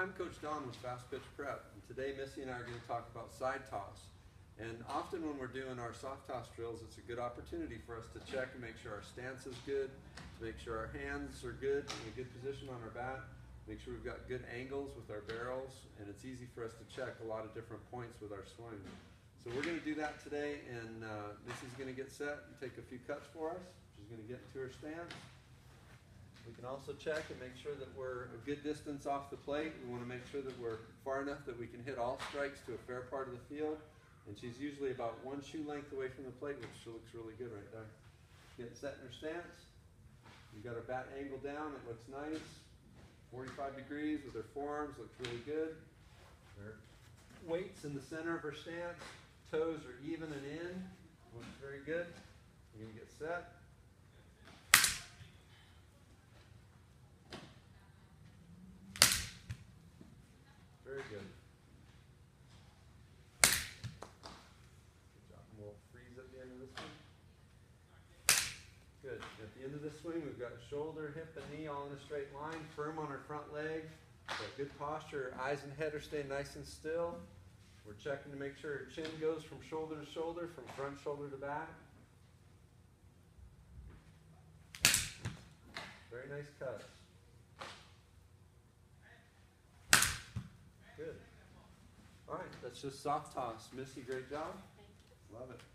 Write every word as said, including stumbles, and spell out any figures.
I'm Coach Don with Fast Pitch Prep, and today Missy and I are going to talk about side toss. And often when we're doing our soft toss drills, it's a good opportunity for us to check and make sure our stance is good, to make sure our hands are good, in a good position on our bat, make sure we've got good angles with our barrels, and it's easy for us to check a lot of different points with our swing. So we're going to do that today, and uh, Missy's going to get set and take a few cuts for us. She's going to get into her stance. We can also check and make sure that we're a good distance off the plate. We want to make sure that we're far enough that we can hit all strikes to a fair part of the field. And she's usually about one shoe length away from the plate, which looks really good right there. Getting set in her stance. We've got her bat angle down. It looks nice. forty-five degrees with her forearms. Looks really good. Her weight's in the center of her stance. Toes are even and in. Looks very good. We're going to get set. Very good. Good job. And we'll freeze at the end of this one. Good. At the end of this swing, we've got shoulder, hip, and knee all in a straight line, firm on her front leg. Got good posture. Her eyes and head are staying nice and still. We're checking to make sure her chin goes from shoulder to shoulder, from front shoulder to back. Very nice cuts. Good. All right, that's just soft toss. Missy, great job. Love it.